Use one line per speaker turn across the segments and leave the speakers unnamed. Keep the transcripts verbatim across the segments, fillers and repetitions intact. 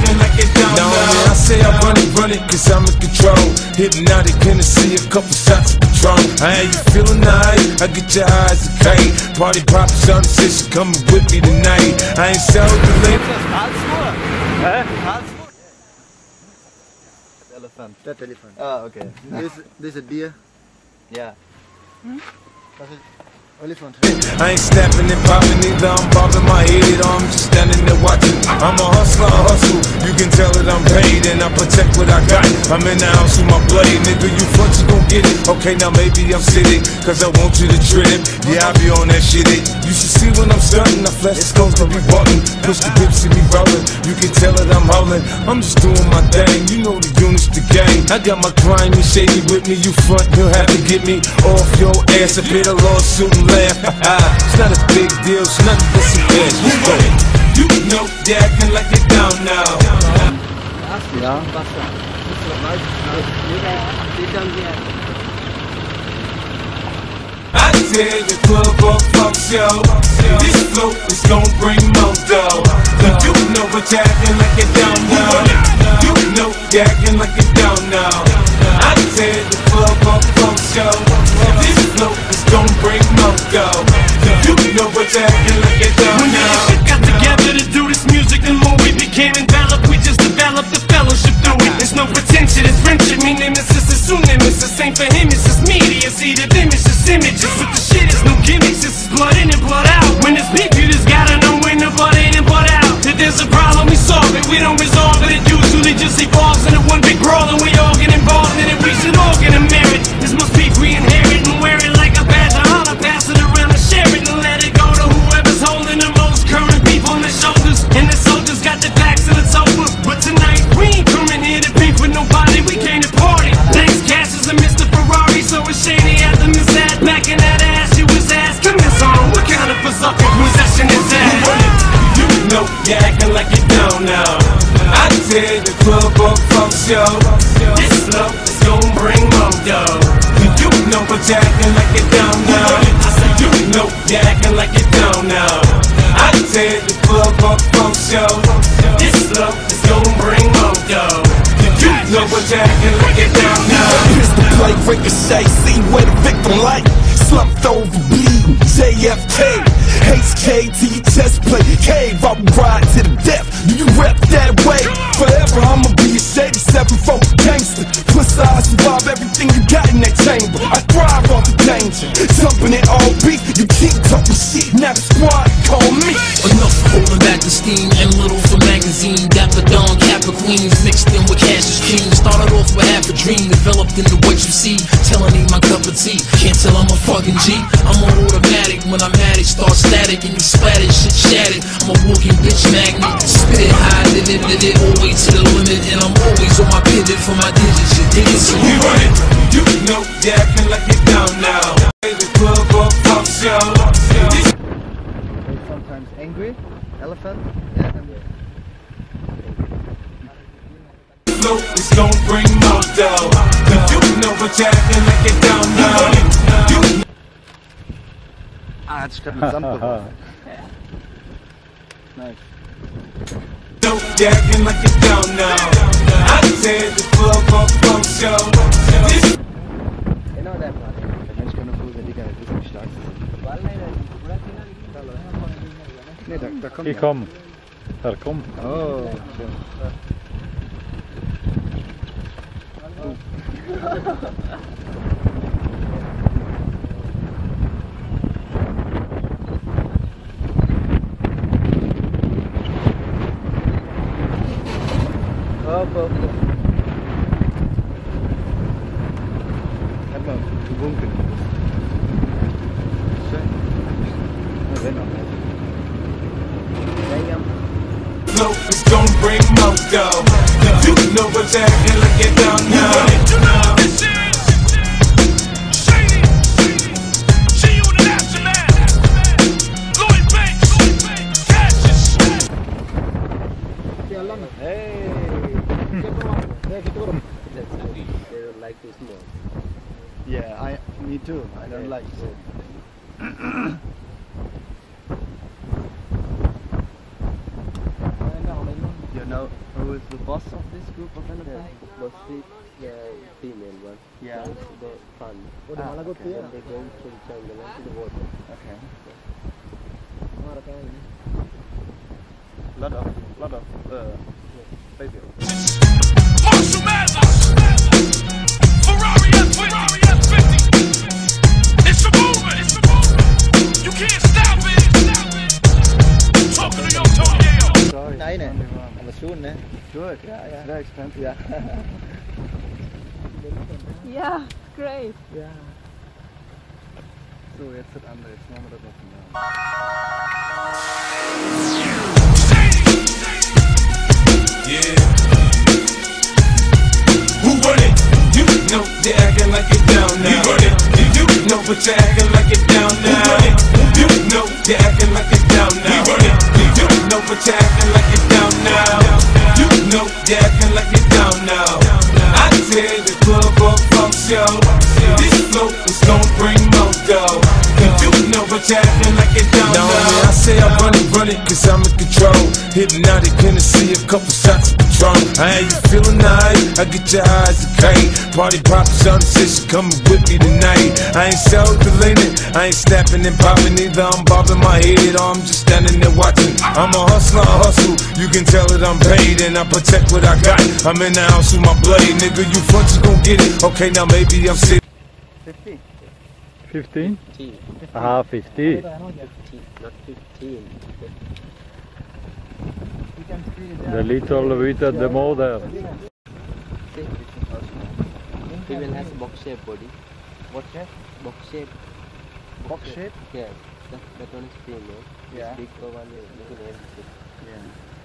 acting like it don't know. Now I say I run it, run it, cause I'm in control. Hypnotic, Hennessy, a couple shots of Patron. How you feeling nice? I get your eyes a kite. Party poppers on the session, coming with me tonight. I ain't so delayed.
Huh?
Elephant.
That elephant.
Ah, okay.
This, this is a deer.
Yeah.
Hmm? Elephant.
I ain't snapping and popping either, I'm bobbing my head or I'm just standing there watching. I'm a hustler, I hustle, you can tell that I'm paid and I protect what I got. I'm in the house with my blade, nigga, you front, you gon' get it. Okay, now maybe I'm sitting, cause I want you to trip. Yeah, I be on that shit, it. You should see when I'm stunting, I flesh it's supposed to be button. Push the pips and me rolling, you can tell that I'm howling. I'm just doing my thing, you know the units, the gang. I got my crime and shady with me, you front, you'll have to get me off your ass. I paid a lawsuit and laugh. It's not a big deal, it's nothing but some cash. You know, you know you're acting like you don't know.
Yeah.
I tell the club up, fuck show. This flow is gon' bring more dough. You know what you're acting like you don't know. You know you're acting like you don't know. I tell the club up, fuck show. This flow is gon' bring more dough. You know what you're acting like you don't know.
When we got together to do this music, the more we became enveloped. We just developed the fellowship through it. There's no pretension, it's friendship. Me nemesis is soon nemesis. Same for him, it's just media. See the image, it's images. But the shit is no gimmicks. This is blood in and blood out. When it's beef, you just gotta know when the blood in and blood out. If there's a problem, we solve it. We don't resolve it. It usually just evolves into one big brawl, and we all get involved in it. We should all get a merit. This must be we inherit and wear it like a badge of honor. Pass it around and share it and let it go to whoever's holding the most current beef on their shoulders. And the soldiers got their backs and it's over. But tonight we ain't coming here to beef with nobody. We came to party. Thanks, Cassius and Mister Ferrari. So it's shady at the miss that back in that ass. You was asking this on what kind of berserker possession is that?
You know you're acting like you don't know. I tell the club up, fuck show. This love is gon' bring more dough. You know what you're acting like you don't know. You know you're acting like you don't know. I tell the club up, fuck show. This love is gon' bring more dough. You know what you're acting like you don't know.
Pistol play, ricochet, see where the victim like. Slumped over, bleeding, J F K. H K to your chest plate, cave, I will ride to the death. Do you rep that way? Forever I'ma be a shady seven four gangster. Plus I survive everything you got in that chamber. I thrive off the danger, jumping in all beat. You keep talking shit, now the squad call me.
Enough holding back the steam and little for magazine. Dapper Don, Kappa Queens, mixed in with Cassius King. Started off with half a dream, developed into what you see. Telling ain't my cup of tea, can't tell I'm a fucking G. I'm on automatic, when I'm at it, start static and you splattered, shit shattered. I'm a walking bitch magnet, spit it high, lit it, lit it, all way to the limit. And I'm always on my pivot for my digits, you dig it? So
you run it, you know you're acting like you don't know. The club up, fuck show.
Sometimes angry. Elephant. Yeah.
Flow is gon' bring more dough. You know what you're acting like you don't know. You
Ah, hat sich gerade mit Sand beworfen. Nice.
know you're acting like you don't know. I said the club up, fuck show.
Genau der Part. Der Mensch kann nur froh sein, Digga, das ist nicht stark. Nee, da, da kommt
Hier
er.
komm. Da komm.
Oh, schön. Hopp, hopp. Hat mal gewunken. Schön. Na, wenn auch nicht.
Flow is gon' bring more dough. You know what's acting like you don't know.
You know this is Shady. See you in the aftermath. Lloyd Banks. Cassius.
Hey!
They don't like to smoke.
Yeah, I, me too. I don't like it. You're
know who is the boss of this group of elephants?
Yeah, mostly the female one.
Yeah.
That's the fun.
Ah, okay.
When they go into the jungle and to the water.
Okay.
Okay.
Lot of, lot of, uh, baby.
Marshall Mathers, Ferrari F fifty. It's a movement. It's a movement. You can't stop it. Talking to your Tony.
Sorry.
Này nè.
only one.
I'm a soon nè.
Good.
Yeah, yeah.
It's very expensive.
Yeah.
Yeah, great.
Yeah.
So, jetzt wird andere. Jetzt machen wir das noch mal.
Yeah. Who run it? You know they acting like it down now. You run it. You know but you're acting like it down now. Who run it? You know they acting like it down now. We run it. You know but you're acting like it down now. You know they acting like it down now. I tell the club up funk show. This flow is gon' bring more dough. You know but you're acting like it down now. Now I say I run it, run it, cause I'm in control. Hypnotic Hennessy, a couple shots of Patron. I ain't you feeling nice, I get your eyes okay. Party poppers on the session, coming with me tonight. I ain't so deleted, I ain't snapping and popping either. I'm bobbing my head or I'm just standing there watching. I'm a hustler, I hustle, you can tell that I'm paid. And I protect what I got, I'm in the house with my blade. Nigga, you front, you gon' get it. Okay, now maybe I'm sick.
fifty.
fifteen?
fifteen.
Ah, fifty.
fifteen. Not fifteen.
You can speed it down.
The little with the model.
See? Female has a box shape body.
What shape?
Box shape.
Box shape?
Yeah. That, that one is female.
Yeah.
This big one is looking everything.
Yeah.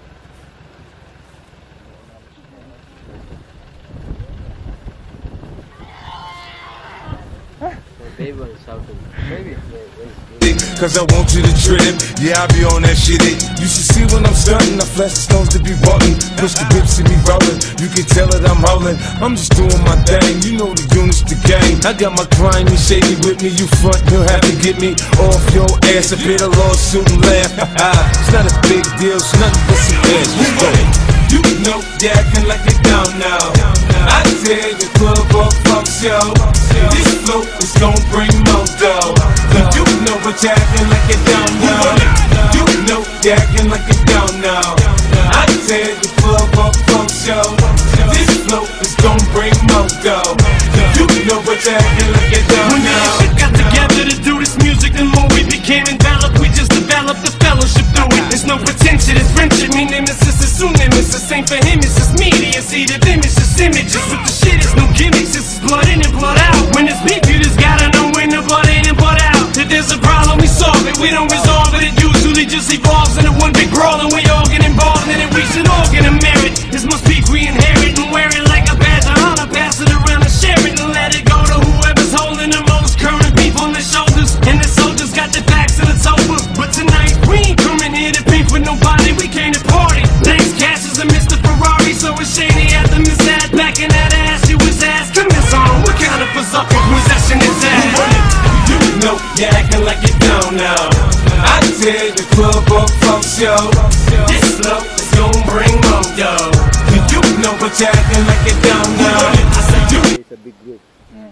The baby one is shouting.
Baby.
Cause I want you to trip, yeah, I be on that shit. It. You should see when I'm stunting, I flash the stones to be walking. Push the whips, see me rolling, you can tell that I'm rolling. I'm just doing my thing, you know the units, the game. I got my crime and shady with me, you front, you'll have to get me off your ass. A bit of lawsuit and laugh, it's not a big deal, it's nothing but some ass. You know, you know they acting like they down now. I tell the club up funk show. This flow is gon' bring more dough. You know but you're acting like it down now. You know you're acting like it down now. I tell the club up funk show. This flow is gon' bring more dough. You know but you're acting like it down
When me
now.
and shit got together to do this music, the more we became enveloped, we just developed the fellowship through it. There's no pretension, it's friendship. Me nemesis is soon nemesis. Same for him, it's just media. See the them, it's just images. With the shit, it's no gimmicks. It's blood in and blood out. When it's beef, you just gotta know when the blood in and blood out. If there's a problem, we solve it. We don't resolve it. It usually just evolves into one big brawl, and we all get involved in it. We should all get a merit. This must be we inherit and wear it like a badge of honor. Pass it around and share it and let it go to whoever's holding the most current beef on their shoulders. And the soldiers got the facts and it's over. But tonight we ain't coming here to beef with nobody. We came to party. Thanks, Cash is a Mister Ferrari, so it's shady at the miss that back in that ass. You was asking this on what kind of berserker possession is that?
You know you're acting like it down now. I tell the club up funk show. This flow is gon' bring more dough. You know but you're acting like it down now. I say you.
It's a big group.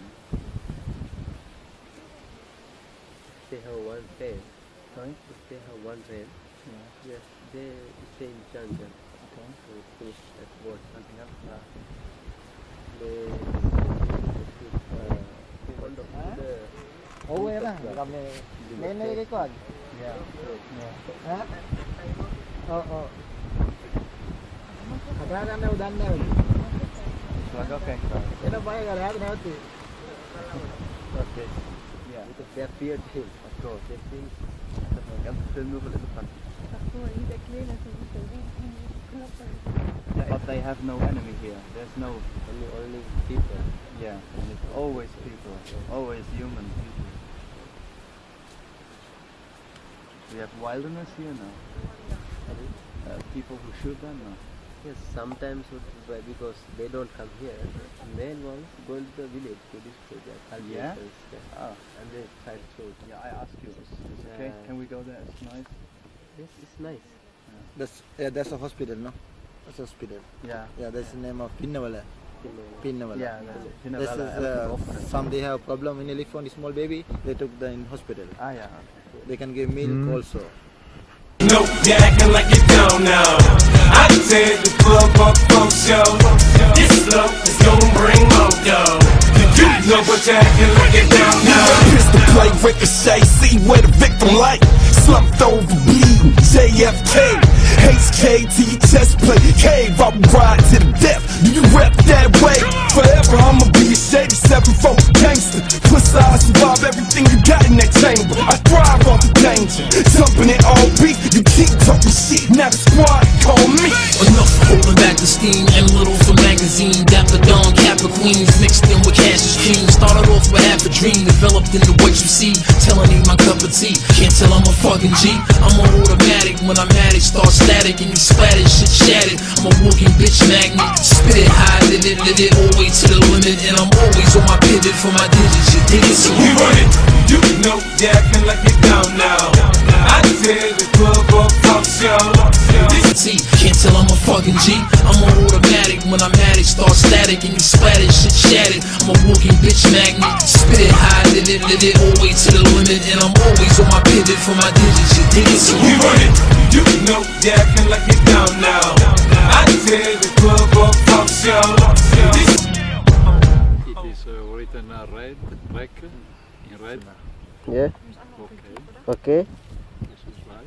They have one train.
Sorry?
They have one train. Yes, they stay in jungle.
Okay.
So finish at boat.
Something else?
They uh, they want to put the
Ủa em á, cầm này lên lấy cái con.
Yeah.
Hả? Ờ ờ. Thật ra đang đâu đang đâu.
It's like, okay, sorry.
Cái nó bay ra đó nó thì.
Okay. Yeah,
because they fear him.
of course.
They think
Ganz still nur für Elefanten. But they have no enemy here. There's no,
only only people.
yeah, and it's always people, always human people. We have wilderness here now. Uh, people who shoot them now.
Yes, sometimes would, but because they don't come here. Male ones go into the village to destroy their
Yeah?
cultures. Yeah.
Ah,
And they try to shoot.
yeah, I asked you. Is this okay?
Yeah.
Can we go there? It's nice.
Yes, it's nice.
That's yeah, that's a hospital, no? It's hospital.
Yeah.
Yeah, that's the name of Pinnavala. Pinnavala.
Yeah, that's it.
This is
Pinnavala.
uh, some they have problem in elephant, small baby. They took the in hospital.
Ah, yeah.
They can give milk
Mm.
also.
No, you acting like you don't know. I tear the club up for show. This flow is gonna bring more dough. You know what you acting like you don't know.
Pistol play, ricochet, see where the victim like. Slumped over, bleeding, J F K. H K to your chest plate, cave, I will ride to the death. Do you rep that way? Forever I'ma be a shady seven four gangster. Plus I survive everything you got in that chamber. I thrive on the danger, jumping in all beat. You keep talking shit, now the squad call me.
Enough for holding back the steam, and little for magazine. Dapper Dawn, Kappa Queens, mixed in with Cassius King. Started off with half a dream, developed into what you see. Telling me my cup of tea, can't tell I'm a fucking G. I'm on automatic, when I'm at it, start static, and you splattered, shit shattered. I'm a walking bitch magnet, spit it high, lit it, lit it, always to the limit. And I'm always on my pivot for my digits, you dig it? So
We run it, you know you acting like you don't know. I tear the club up for show.
T, can't tell I'm a fucking G. I'm on automatic, when I'm at it, start static, and you splattered, shit shattered. I'm a walking bitch magnet, spit it high, lit it, lit it, always to the limit. And I'm always on my pivot for my digits, you dig it? So
We run it, you know you acting like you don't know. I tear the club up for show.
It is uh, written uh, red, rec, in red.
Yeah.
Okay,
Okay.
this is right.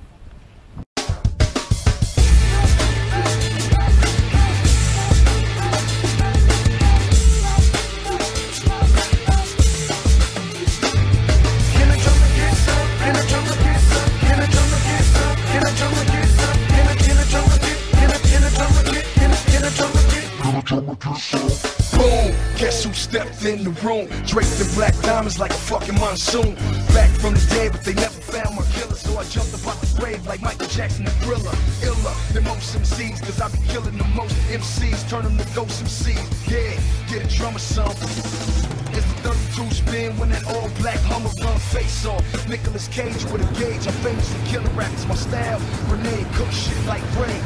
Boom, guess who stepped in the room? Draped in black diamonds like a fucking monsoon. Back from the dead, but they never found my killer. So I jumped about the grave like Michael Jackson and Thriller. Iller than most M Cs, cause I be killing the most M Cs. Turn them to ghost M Cs. Yeah, get a drummer some. It's the thirty-two spin when that all black Hummer run face off. Nicolas Cage with a gauge, I'm famous for killing rappers. My style, Renee cook shit like rain.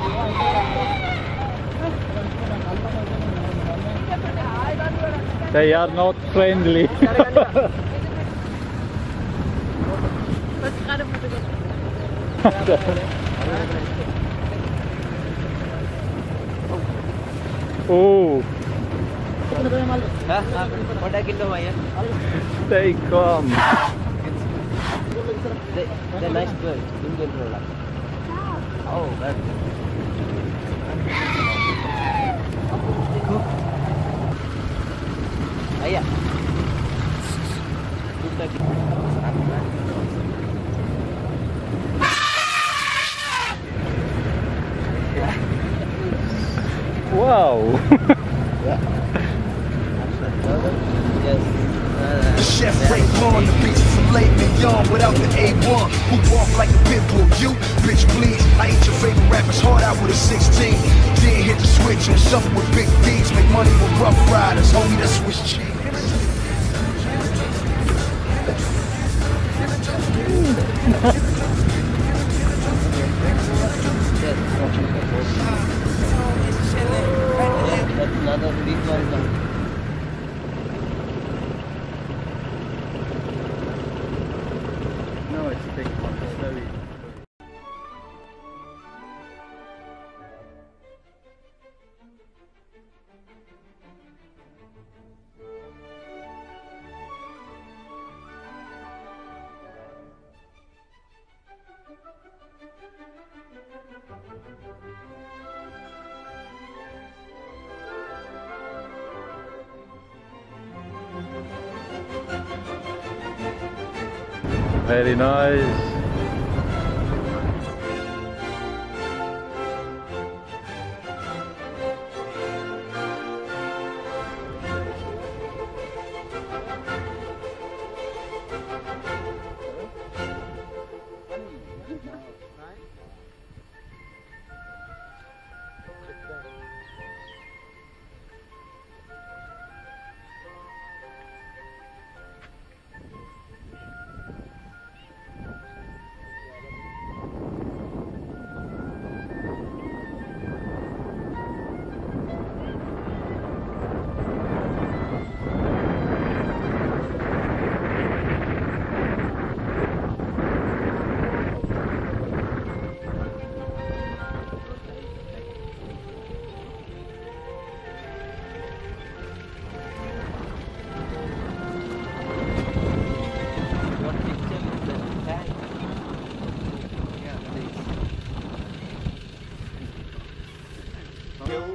They are not friendly. Oh, stay calm.
The nice girl, Indian girl. Oh, that. Ayah.
Wow.
Yes.
Chef Ray on the beach from late and young without the A one. Who walk like a pit bull? You, bitch, please. I eat your favorite rappers hard out with a sixteen. Then hit the switch and suffer with big D's. Make money with rough riders. Homie, that's Swiss cheese.
That's another big one.
No, it's a big one. It's very.
Very nice.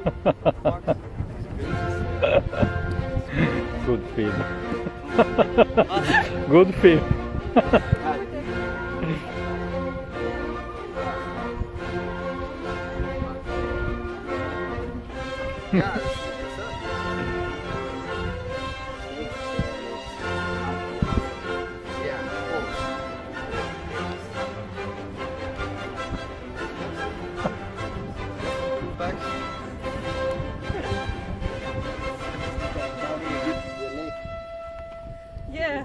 Good film. Good film.
Yeah.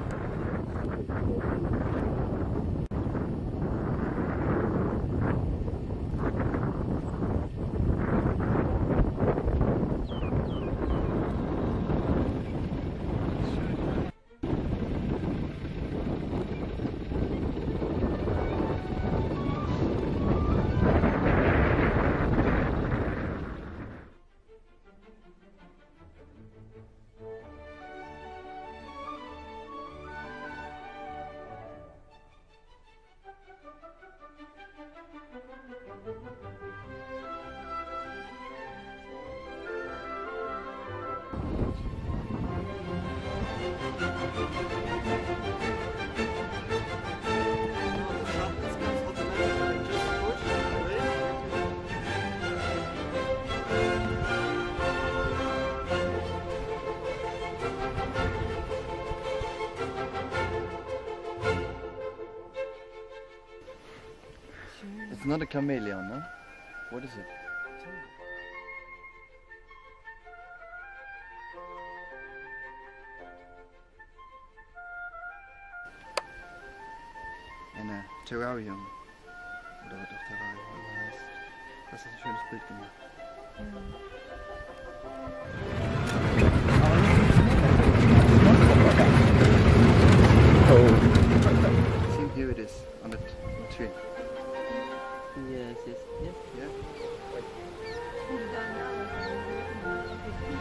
It's not a chameleon, no? What is it? Ein Terrarium. Oder wird auch Terrarium oder heißt. Das ist ein schönes Bild gemacht.
Oh.
See, here it is on the t tree.
Yes, yes, yes.
Yeah.
Who's done now?